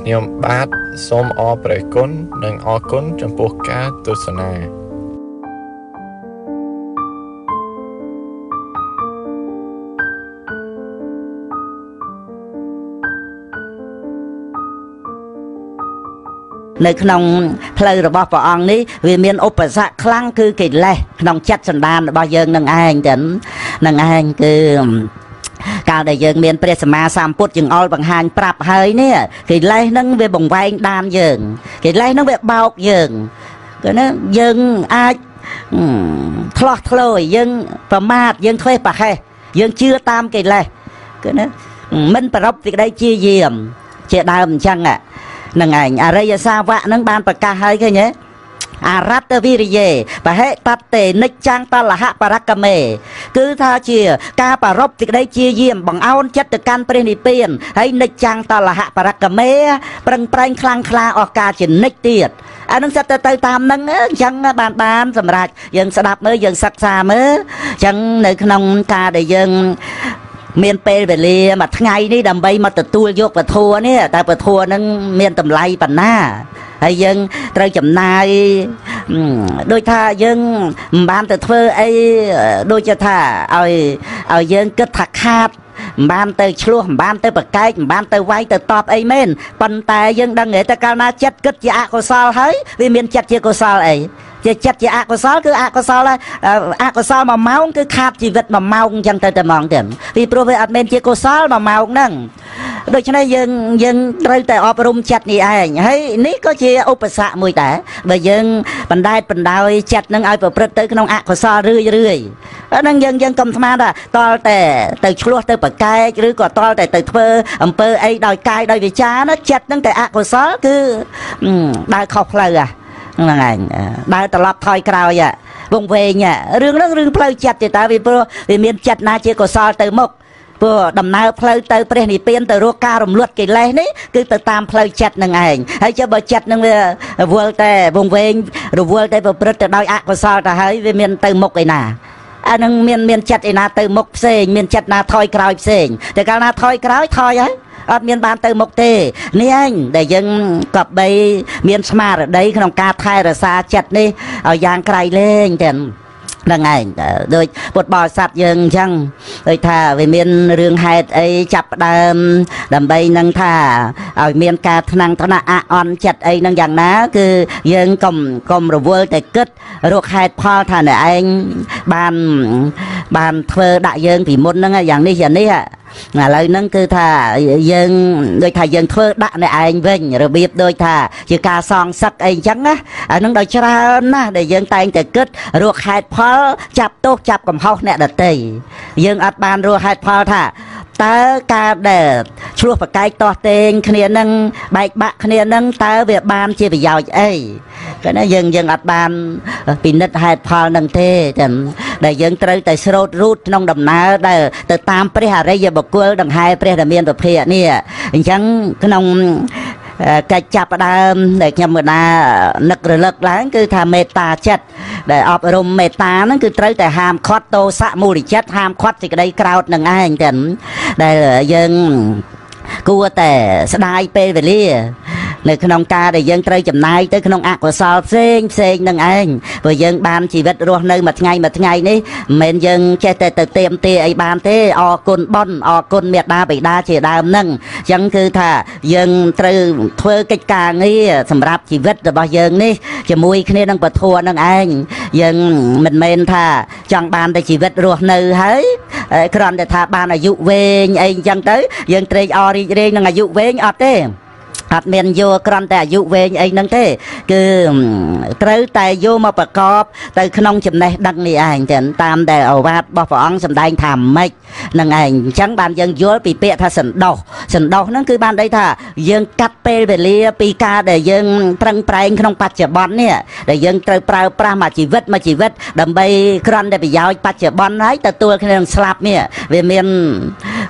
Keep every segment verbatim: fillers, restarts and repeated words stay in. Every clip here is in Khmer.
ខ្ញុំបាទសូមអរព្រគុណនិងអរគុណចំពោះការទស្សនានៅក្នុងផ្លូវរបស់ព្រះអង្គនេះវាមានឧបសគ្គខ្លាំងគឺកិលេសក្នុងចិត្តសន្តានរបស់យើងនឹងឯងចឹងនឹងឯងគឺកាលដែលយើងមានព្រះសម្មាសម្ពុទ្ធចង្អុលបង្ហាញប្រាប់ហើយនេះកិលេសហ្នឹងវាបង្វែងដានយើងកិលេសហ្នឹងវាបោកយើងគឺណាយើងអាចឆ្លោះឆ្លោយយើងប្រមាថយើងធ្វេសប្រហែសយើងជឿតាមកិលេសគឺណាមិនប្រពសេចក្តីជាយាមជាដើមអញ្ចឹងហ្នឹងឯងអរិយសាវកហ្នឹងបានប្រកាសហើយឃើញទេអរតវិរិយេបហេតតេនិច្ចាំងតលហបរកមេគឺថាជាការប្ររពសេចក្តីជាយាមបង្អោនចិត្តទៅកាន់ព្រះនិព្វានហើយនិច្ចាំងតលហបរកមេប្រឹងប្រែងខ្លាំងក្លាអស់ការជានិច្ចទៀតអានឹងសិតទៅទៅតាមហ្នឹងអញ្ចឹងបានបានសម្រាប់យើងស្ដាប់មើលយើងសិក្សាមើលអញ្ចឹងនៅក្នុងការដែលយើងមានពេលវេលាមួយថ្ងៃនេះដើម្បីមកទទួលយកពធនេះតែពធហ្នឹងមានតម្លៃប៉ុណ្ណាហើយយើងត្រូវចំណាយដូចថាយើងមិនបានទៅធ្វើអីដូចជាថាឲ្យឲ្យយើងគិតថាខាតមិនបានទៅឆ្លោះមិនបានទៅប្រកែកមិនបានទៅវាយទៅតបអីមែនប៉ុន្តែយើងដឹងតែកាលណាចិត្តគិតជាអកុសលហើយវាមានចិត្តជាកុសលអីជាចិត្តជាអកុសលគឺអកុសលអកុសលមួយម៉ោងគឺខាតជីវិតមួយម៉ោងអញ្ចឹងទៅតែហ្មងទៀតពីព្រោះវាអត់មែនជាកុសលមួយម៉ោងហ្នឹងដូច្នេះយើងយើងត្រូវតែអប់រំចិត្តនេះឯងហើយនេះក៏ជាឧបសគ្គមួយដែរបើយើងបណ្ដែតបណ្ដោយចិត្តនឹងឲ្យប្រព្រឹត្តទៅក្នុងអកុសលរឿយរឿយហ្នឹងយើងយើងកុំស្មានថាតលតែទៅឆ្លោះទៅប្រកែកឬក៏តលតែទៅធ្វើអំពើអីដោយកាយដោយវាចាណាចិត្តហ្នឹងតែអកុសលគឺដើរខុសផ្លូវហ្នឹងឯងដើរត្រឡប់ថយក្រោយវងវែងរឿងហ្នឹងរឿងផ្លូវចិត្តទេតើវាព្រោះវាមានចិត្តណាជាកុសលទៅមុខព្រោះដំណើរផ្លូវទៅព្រះនិព្វានទៅរកការរំលត់កិលេសនេះគឺទៅតាមផ្លូវចិត្តនឹងឯងហើយចុះបើចិត្តនឹងវារវល់តែវងវែងរវល់តែប្រព្រឹត្តទៅដោយអកុសលទៅហើយវាមានទៅមុខឯណាអានឹងមានមានចិត្តឯណាទៅមុខផ្សេងមានចិត្តណាថយក្រោយផ្សេងតែកាលណាថយក្រោយថយហើយអត់មានបានទៅមុខទេនេះឯងដែលយើងក៏បីមានស្មារតីក្នុងការថែរក្សាចិត្តនេះឲ្យយ៉ាងក្រៃលែងទាំងហ្នឹងឯងដូចពុទ្ធបរិស័ទយើងអញ្ចឹងដូចថាវាមានរឿងហេតុអីចាប់ដើមដើម្បីនឹងថាឲ្យមានការថ្នាំងថ្នាក់អអន់ចិត្តអីនឹងយ៉ាងណាគឺយើងកុំកុំរវល់តែគិតរកហេតុផលថាអ្នកឯងបានបានធ្វើដាក់យើងពីមុនហ្នឹងយ៉ាងនេះយ៉ាងនេះឥឡូវហ្នឹងគឺថាយើងដូចថាយើងធ្វើដាក់អ្នកឯងវិញរបៀបដូចថាជាការសងសឹកអីអញ្ចឹងណាអាហ្នឹងដោយច្រើនណាស់ដែលយើងតែងតែគិតរកហេតុផលចាប់ទោសចាប់កំហុសអ្នកដទៃយើងអត់បានរកហេតុផលថាតើការដែលឆ្លោះប្រកែកតោះតេងគ្នានឹងបែកបាក់គ្នានឹងតើវាបានជាប្រយោជន៍អីគឺណាយើងយើងអត់បានពិនិត្យហេតុផលនឹងទេតែដែលយើងត្រូវតែស្រោតរូតក្នុងដំណើរដែលទៅតាមព្រះអរិយបុគ្គលដង្ហែព្រះដែលមានពភៈនេះអញ្ចឹងក្នុងកិច្ចចាប់ដើមដែលខ្ញុំកណានឹករលឹកឡើងគឺថាមេត្តាចិត្តដែលអប់រំមេត្តាហ្នឹងគឺត្រូវតែហាមឃាត់ទោសៈមូលចិត្តហាមឃាត់សេចក្តីក្រោធនឹងឯងទាំងដែលយើងគួរតែស្ដាយពេលវេលានៅក្នុងការដែលយើងត្រូវចំណាយទៅក្នុងអកុសលផ្សេងផ្សេងនឹងឯងព្រោះយើងបានជីវិតរស់នៅមួយថ្ងៃមួយថ្ងៃនេះមិនមែនយើងចេះតែទៅទៀមទាអីបានទេអរគុណបុណ្យអរគុណមេត្តាបិតាជាដើមហ្នឹងអញ្ចឹងគឺថាយើងត្រូវធ្វើកិច្ចការងារសម្រាប់ជីវិតរបស់យើងនេះជាមួយគ្នានឹងពធនឹងឯងយើងមិនមែនថាចង់បានតែជីវិតរស់នៅហើយគ្រាន់តែថាបានអាយុវែងអីអញ្ចឹងទៅយើងត្រេកអររីករាយនឹងអាយុវែងអត់ទេអត់មានយកគ្រាន់តែអាយុវែងអីហ្នឹងទេគឺត្រូវតែយកមកប្រកបទៅក្នុងចំណេះដឹងនេះឯងចឹងតាមដែលឱវាទរបស់ព្រះអង្គសម្ដែងថាម៉េចហ្នឹងឯងអញ្ចឹងបានយើងយល់ពីពាក្យថាសន្តោសសន្តោសហ្នឹងគឺបានន័យថាយើងកាត់ពេលវេលាពីការដែលយើងប្រឹងប្រែងក្នុងបច្ចុប្បន្ននេះដែលយើងត្រូវប្រើប្រាស់មួយជីវិតមួយជីវិតដើម្បីគ្រាន់តែប្រយោជន៍បច្ចុប្បន្នហើយទទួលគ្នានឹងស្លាប់នេះវាមាន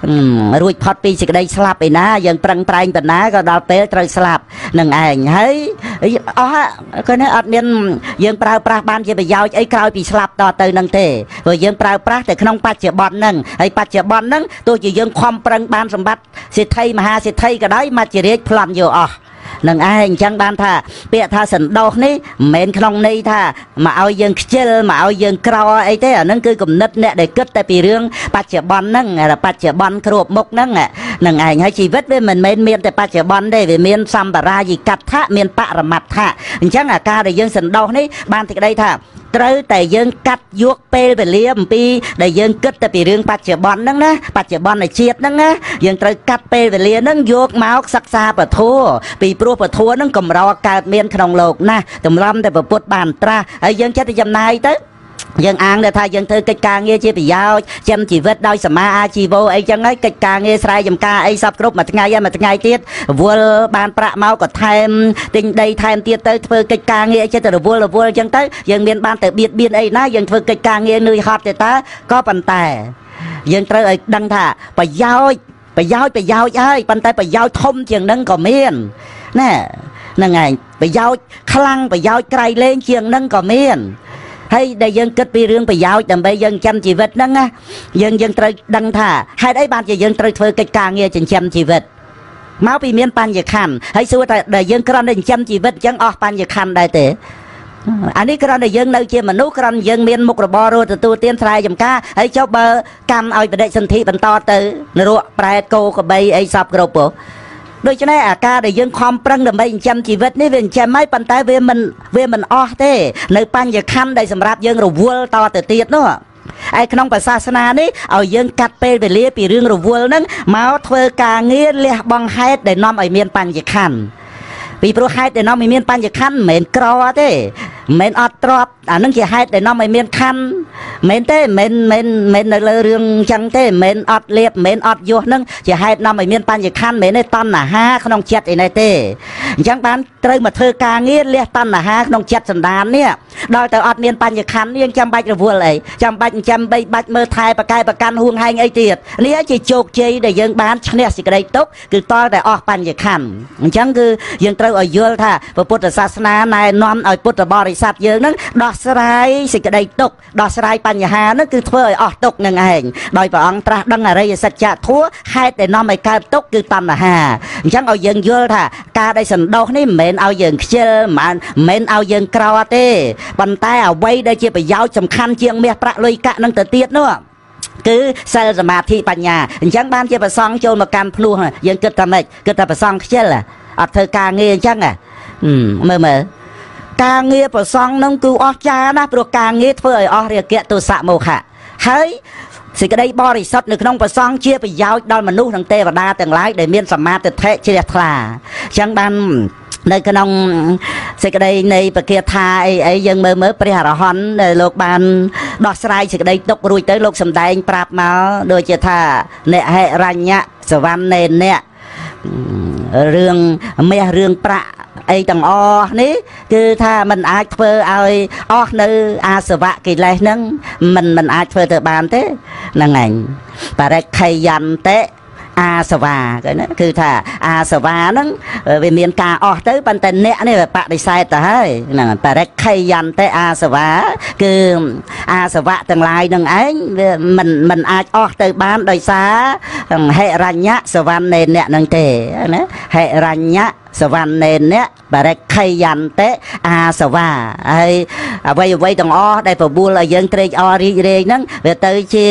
រួចផុតពីសេចក្តីស្លាប់ឯណាយើងប្រឹងប្រែងបណ្ណាក៏ដល់ពេលត្រូវស្លាប់នឹងឯងហើយអស់គាត់នេះអត់មានយើងប្រើប្រាស់បានជាប្រយោជន៍អីក្រោយពីស្លាប់តទៅនឹងទេព្រោះយើងប្រើប្រាស់តែក្នុងបច្ចុប្បន្នហ្នឹងហើយបច្ចុប្បន្នហ្នឹងទោះជាយើងខំប្រឹងបានសម្បត្តិសេដ្ឋីមហាសេដ្ឋីក៏ដោយមច្ចរាជប្លន់យកអស់នឹងឯងអញ្ចឹងបានថាពាក្យថាសន្តោសនេះមិនមែនក្នុងន័យថាមកឲ្យយើងខ្ជិលមកឲ្យយើងក្រអីទេអាហ្នឹងគឺគំនិតអ្នកដែលគិតតែពីរឿងបច្ចុប្បន្នហ្នឹងបច្ចុប្បន្នគ្រប់មុខហ្នឹងនឹងឯងហើយជីវិតវាមិនមែនមានតែបច្ចុប្បន្នទេវាមានសម្បារាយិកដ្ឋៈមានបរមត្ថៈអញ្ចឹងអាការដែលយើងសន្តោសនេះបានទីក្តីថាត្រូវតែយើងកាត់យកពេលវេលាអំពីដែលយើងគិតតែពីរឿងបច្ចុប្បន្នហ្នឹងណាបច្ចុប្បន្នជាតិហ្នឹងណាយើងត្រូវកាត់ពេលវេលាហ្នឹងយកមកសិក្សាពធពីព្រោះពធហ្នឹងកម្រកើតមានក្នុងលោកណាតម្រាំតែពុទ្ធបានត្រាស់ហើយយើងចិត្តទៅចំណាយទៅយើងអាងដែលថាយើងធ្វើកិច្ចការងារជាប្រយោជន៍ចិញ្ចឹមជីវិតដោយសមាអាជីវៈអីចឹងហើយកិច្ចការងារស្រែចម្ការអីសពគ្រប់មួយថ្ងៃហើយមួយថ្ងៃទៀតរវល់បានប្រាក់មកក៏ថែមទិញដីថែមទៀតទៅធ្វើកិច្ចការងារចិត្តរវល់រវល់ចឹងទៅយើងមានបានតែបៀតបៀនអីណាយើងធ្វើកិច្ចការងារនឿយហត់ទេតើក៏ប៉ុន្តែយើងត្រូវឲ្យដឹងថាប្រយោជន៍ប្រយោជន៍ប្រយោជន៍ហើយប៉ុន្តែប្រយោជន៍ធំជាងនឹងក៏មានណាហ្នឹងហើយប្រយោជន៍ខ្លាំងប្រយោជន៍ក្រៃលែងជាងនឹងក៏មានហើយដែលយើងគិតពីរឿងប្រយោជន៍ដើម្បីយើងចិញ្ចឹមជីវិតហ្នឹងណាយើងយើងត្រូវដឹងថាហេតុអីបានជាយើងត្រូវធ្វើកិច្ចការងារចិញ្ចឹមជីវិតមកពីមានបញ្ញខណ្ឌហើយសួរថាដែលយើងគ្រាន់តែចិញ្ចឹមជីវិតអញ្ចឹងអស់បញ្ញខណ្ឌដែរទេអានេះគ្រាន់តែយើងនៅជាមនុស្សគ្រាន់យើងមានមុខរបររកទទួលទានស្រែចម្ការហើយចុះបើកម្មឲ្យបដិសន្ធិបន្តទៅនរកប្រែតគោក្របីអីសពគ្រប់ហ៎ដូច្នេះអាការដែលយើងខំប្រឹងដើម្បីចិញ្ចឹមជីវិតនេះវាចិញ្ចឹមហើយប៉ុន្តែវាមិនវាមិនអស់ទេនៅបញ្ញខណ្ឌដែលសម្រាប់យើងរវល់តទៅទៀតនោះឯក្នុងព្រះសាសនានេះឲ្យយើងកាត់ពេលវេលាពីរឿងរវល់ហ្នឹងមកធ្វើការងារលះបង់ហេតុដែលនាំឲ្យមានបញ្ញខណ្ឌពីព្រោះហេតុដែលនាំឲ្យមានបញ្ញខណ្ឌមិនមែនក្រទេមិនមែនអត់ទ្របអានឹងជាហេតុដែលនាំឲ្យមានខណ្ឌមិនមែនទេមិនមែនមិននៅលើរឿងអញ្ចឹងទេមិនមែនអត់លៀបមិនមែនអត់យោះនឹងជាហេតុនាំឲ្យមានបញ្ញខណ្ឌមិនមែនទេតណ្ហាក្នុងចិត្តឯនេះទេអញ្ចឹងបានត្រូវមកធ្វើការងារលះតណ្ហាក្នុងចិត្តសន្តាននេះដល់ទៅអត់មានបញ្ញខណ្ឌយើងចាំបាច់រវល់អីចាំបាច់ចាំបីបាច់មើលថែប្រកែប្រកាន់ហួងហែងអីទៀតនេះជាជោគជ័យដែលយើងបានឈ្នះសេចក្តីទុក្ខគឺតតែអស់បញ្ញខណ្ឌអញ្ចឹងគឺយើងត្រូវឲ្យយល់ថាពុទ្ធសាសនាណែនាំឲ្យពុទ្ធបរិស័ទយើងនឹងដោះស្រាយសេចក្តីទុក្ខដោះស្រាយបញ្ហានឹងគឺធ្វើឲ្យអស់ទុក្ខនឹងឯងដោយព្រះអង្គត្រាស់ដឹងអរិយសច្ចធម៌ហេតុដែលនាំឲ្យកើតទុក្ខគឺតណ្ហាអញ្ចឹងឲ្យយើងយល់ថាការដែលសន្តោសនេះមិនមែនឲ្យយើងខ្ជិលមិនមែនឲ្យយើងក្រទេប៉ុន្តែអ្វីដែលជាប្រយោជន៍សំខាន់ជាងមាសប្រាក់លុយកាក់នឹងទៅទៀតនោះគឺសិលសមាធិបញ្ញាអញ្ចឹងបានជាប្រសង់ចូលមកកាន់ភ្នោះយើងគិតថាម៉េចគិតថាប្រសង់ខ្ជិលអត់ធ្វើការងារអញ្ចឹងមើលមើលការងារប្រសង់នឹងគឺអស្ចារ្យណាស់ព្រោះការងារធ្វើឲ្យអស់រាគៈទោសៈមោហៈហើយសេចក្តីបរិសុទ្ធនៅក្នុងប្រសង់ជាប្រយោជន៍ដល់មនុស្សនិងទេវតាទាំងឡាយដែលមានសមាធិជ្រះថ្លាអញ្ចឹងបាននៅក្នុងសេចក្តីនៃបកាថាអីអីយើងមើលមើលព្រះអរហន្តដែលលោកបានដោះស្រាយសេចក្តីទុក្ខរួចទៅលោកសម្ដែងប្រាប់មកដូចជាថាអ្នកហិរញ្ញសវណ្ណេអ្នករឿងមាសរឿងប្រាក់អីទាំងអស់នេះគឺថាมันអាចធ្វើឲ្យអស់នៅអាសវៈកិលេសហ្នឹងมันมันអាចធ្វើទៅបានទេហ្នឹងឯងបរិក្ខយន្តិអាសវាគឺណាគឺថាអាសវាហ្នឹងវាមានការអស់ទៅប៉ុន្តែអ្នកនេះវាបដិសេធទៅហើយហ្នឹងបរិក្ខយន្តិអាសវាគឺអាសវៈទាំងឡាយនឹងឯងវាមិនមិនអាចអស់ទៅបានដោយសារហិរញ្ញសវណ្ណេអ្នកនឹងទេណាហិរញ្ញសវណ្ណេអ្នកបរិក្ខយន្តិអាសវាហើយអ្វីអ្វីទាំងអស់ដែលបបួលឲ្យយើងត្រេកអររីករាយហ្នឹងវាទៅជា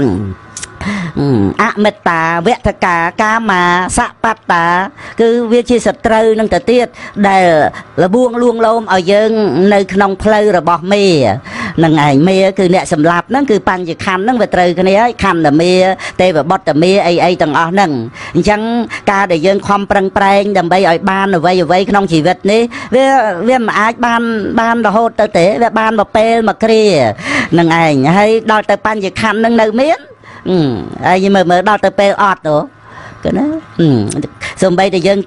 អមិត្តាវធកាកាមាសបត្តាគឺវាជាសត្រូវនឹងទៅទៀតដែលលបួងលួងលោមឲ្យយើងនៅក្នុងផ្លូវរបស់មេនឹងឯងមេគឺអ្នកសម្លាប់ហ្នឹងគឺបញ្ញខណ្ឌហ្នឹងវាត្រូវគ្នាហើយខណ្ឌមេទេវបុត្រមេអីអីទាំងអស់ហ្នឹងអញ្ចឹងការដែលយើងខំប្រឹងប្រែងដើម្បីឲ្យបានអ្វីអ្វីក្នុងជីវិតនេះវាវាមិនអាចបានបានរហូតទៅទេវាបានមកពេលមកគ្រានឹងឯងហើយដល់ទៅបញ្ញខណ្ឌហ្នឹងនៅមានហើយមើលមើលដល់ទៅពេលអត់ទៅ cái nó xong bây giờ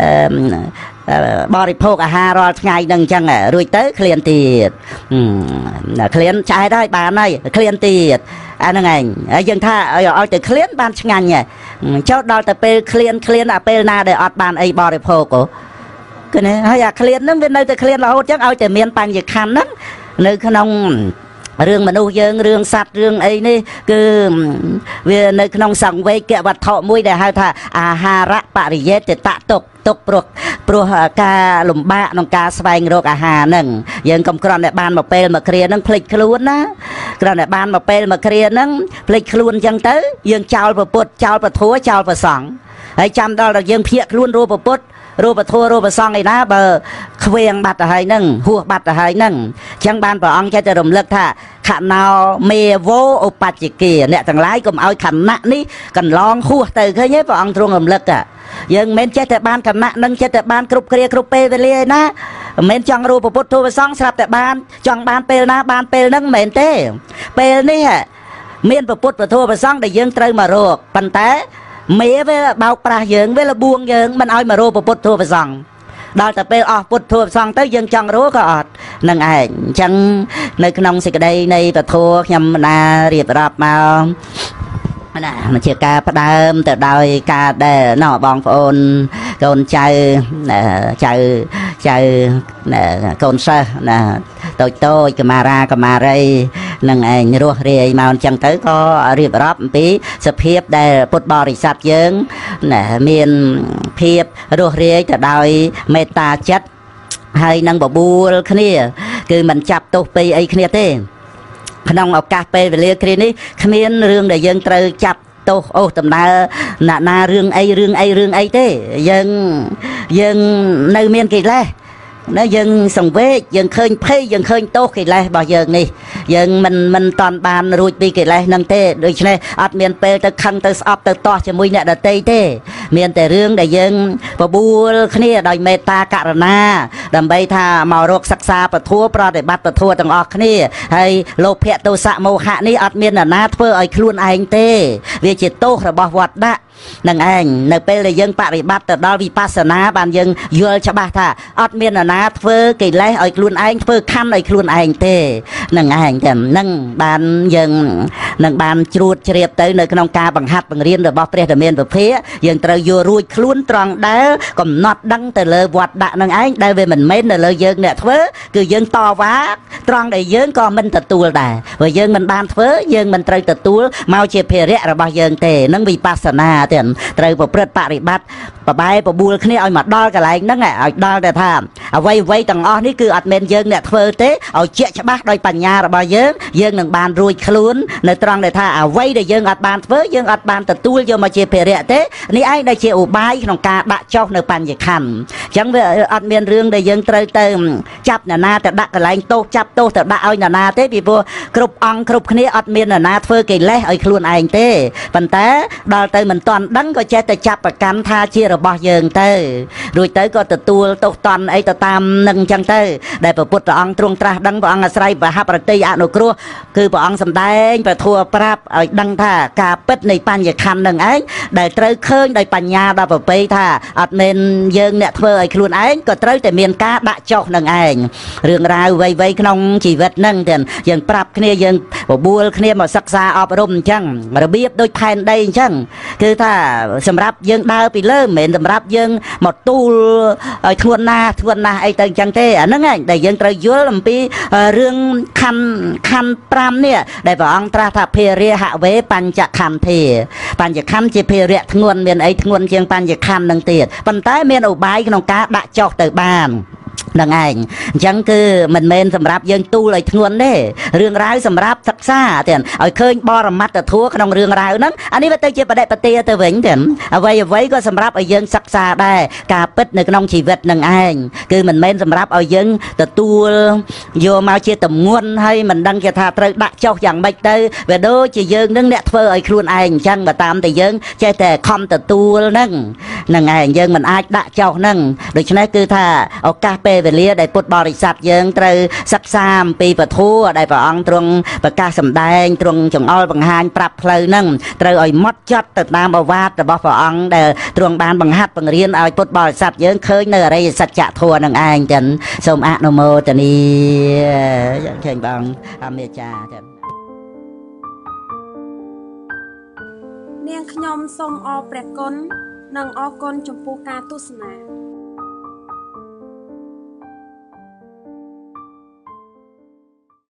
bò đi phô cả hai rồi ngày đằng chẳng à rồi tới client tiệt client trái đó bà này client tiệt anh ngành dân tha ở từ client ban ngành nhỉ cho đào từ pe client client à pe na để ọt ban ấy bò đi phô của cái này hay là client nó bên đây từ client là hốt chắc ao từ miền Bắc dịch khăn lắm nơi khăn ông rương mà nuôi dương rương sạch rương ấy nè cứ về nơi nông sản về kẹo vật thọ mũi để hai thà à hà rạ bạ thì dễ để tạ tục tục pro pro ca lùm bạ nông ca xoay rồi à hà nâng dương cầm con để ban một pel mà kia nâng phịch luôn á con để ban một pel mà kia nâng phịch luôn chân tới dương chào và bột chào và thua chào và sòng ấy chăm đó là dương phiệt luôn rồi và bột rồi bà thua rồi bà xong này ná bà khuyên bạch ở hai nâng hùa bạch ở hai nâng chẳng ban bà ông cho cho đồng lực thà khả nào mê vô ô bạch chỉ kìa nè thằng lái cũng ôi khả nặng ní cần lon hùa từ khơi nhé bà ông thương đồng lực à nhưng mình chết tại ban khả nặng nâng chết tại ban cục kia cục pê về liê ná mình chọn rồi bà bút thua bà xong sạp tại ban chọn ban pê ná ban pê nâng mình tê pê ní hả mình bà bút bà thua bà xong để dương trơi mà ruột bằng té mấy với bao pra dưỡng với là buông dưỡng mình ai mà rô bột thua vào rằng đó là pe ở bột thua xong tới dân chân rú có nâng ai chân nơi nông xịt đây này và thua nhầm na riệp rạp mà nè mà chia ca bắt đam từ đời ca để nọ bong phôn con chơi chơi chơi con sơ nè tôi tôi cái mà ra cái mà đây nâng anh ruột rì mà chẳng tới có riệp ráp tí sập hiệp để bột bò thì sạch dưỡng nè miền hiệp ruột rì từ đời meta chất hay nâng bảo bu kia cứ mình chập tôi pi ấy kia thế nông ở cà phê về lia kia ní miền rương để dân trời chập tô ô tầm na na na rương ấy rương ấy rương ấy thế dân dân nơi miền kỳ lê nó dân sòng vế dân khơi phê dân khơi tô kỳ lê bao giờ này dân mình mình toàn bàn rồi bị kỳ lê nâng tê được chứ này ở miền tây tới khăn tới sập tới to cho mũi nè đợt tây tê miền tây rương để dân và bu kia đòi meta cả na đầm bay tha màu rọc sắc xa và thua pro để bắt và thua từng ở kia hay lô phe tô sạ màu hạ ní ở miền là na thưa ở luôn anh tê vì chỉ tô là bao vật đã nâng anh nơi pe là dân bạ để bắt từ đó vì pasana bàn dân vừa cho bà thà ở miền là na thưa kỳ lê ở luôn anh thưa khăn ở luôn anh tê nâng anh thầm nâng bàn dân nâng bàn chuột chẹp tới nơi nông ca bằng hạt bằng riêng rồi bao pre miền và phía dân trời vừa ruồi luôn tròn đá còn nọt đăng từ lơ vọt đạn nâng anh đây về mình mấy là lơ dân nè thưa cứ dân to quá tròn đầy dân còn mình thật tua đà và dân mình ban thưa dân mình trời thật tua mau chẹp phe rẽ rồi bao dân tê nâng vì pasana tiền trời bộ prết bạ đi bắt và bay bộ bùa khi ai mà đo cái lại nâng này đo để tham à vay vay tầng o ní cứ admin dân nè thưa thế ở chẹt cho bác đôi bàn nhà rồi bao dân dân đừng bàn ruồi luôn nơi tròn để tha à vay để dân ạt bàn với dân ạt bàn thật tua vô mà chẹp phe rẽ thế ní ai đây chịu bay trong ca đã cho nơi bàn gì khăn chẳng về admin riêng để dân trời tê chắp nè na để đặt cái lại tô chắp tô để đặt ơi nè na thế vì vô group on group khi admin nè na thưa kỳ lẽ ở luôn anh thế phần té đo tới mình toàn đắng có chết tới chắp và cam tha chia rồi bao dân tới rồi tới có từ tua tô toàn ấy từ tam nâng chân tới để vào bút ông trung tra đắng vào ông say và hấp rồi tây ăn nồi cua cứ vào ông sầm đai và thua prap ở đăng tha cà pết này pan về khăn nâng ấy để trời khơi để pan nhà đã vào bay tha admin dân nè thưa ở luôn ấy có tới tại miền cá đã cho nâng anh riêng ra vây vây nông chỉ vật nâng tiền dân prap kia dân vào bua kia mà sắc xa ọp rôm chăng mà biết đôi pan đây chăng cứ tha sầm rap dân đau bị lơ mền sầm rap dân một tu thuần na thuần na ấy tên chăng thế nâng anh để dân trời dưới làm pi riêng khăn khăn pram nè để vào ông tra thà phe ria hạ vế pan chặt khăn thì pan chặt khăn chỉ phe ria thuần miền ấy thuần chiang pan chặt khăn nâng tiền pan tái miền ổ bài nông cá đã cho từ bàn đằng anh chẳng cứ mình men sầm rap dân tu lại thuần đấy riêng rái sầm rap thật xa tiền ở khơi bo làm mắt thua trong riêng rái nấng anh ấy tới chơi bật đại bật tia tới vĩnh tiền ở vây vây có sầm rap ở dân sắc xa đây cà pít nơi nông chỉ vật đằng anh cứ mình men sầm rap ở dân từ tu vô mau chia tầm nguồn hay mình đăng cho thà trời đã cho chẳng bạch tới về đôi chỉ dân nâng nẹt phơi ở luôn anh chẳng mà tam thì dân chơi tè không từ tu nâng nâng anh dân mình ai đã cho nâng được cho nên cứ thà ở cà phê វេលាដែលពុទ្ធបរិស័ទយើងត្រូវសិក្សាអំពីពធដែលព្រះអង្គទ្រង់ប្រកាសសម្ដែងទ្រង់ចង្អុលបង្ហាញប្រាប់ផ្លូវហ្នឹងត្រូវឲ្យម៉ត់ចត់ទៅតាមឱវាទរបស់ព្រះអង្គដែលទ្រង់បានបង្ហាត់បង្រៀនឲ្យពុទ្ធបរិស័ទយើងឃើញនៅអរិយសច្ចធម៌នឹងឯងចឹងសូមអនុមោទនាឃើញបងអមេចាចឹងនាងខ្ញុំសូមអរព្រះគុណនិងអរគុណចំពោះការទស្សនា